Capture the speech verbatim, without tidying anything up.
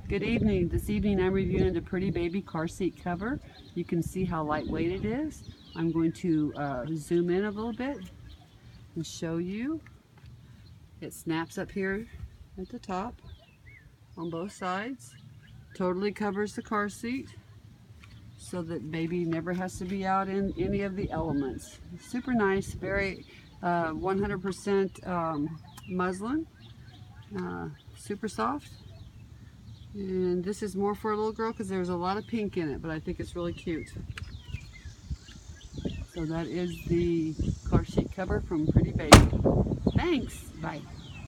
Good evening. This evening I'm reviewing the Pretty Baby car seat cover. You can see how lightweight it is. I'm going to uh, zoom in a little bit and show you. It snaps up here at the top on both sides. Totally covers the car seat so that baby never has to be out in any of the elements. Super nice, very uh, one hundred percent um, muslin, uh, super soft. And this is more for a little girl because there's a lot of pink in it, but I think it's really cute. So that is the car seat cover from Pretty Baby. Thanks. Bye.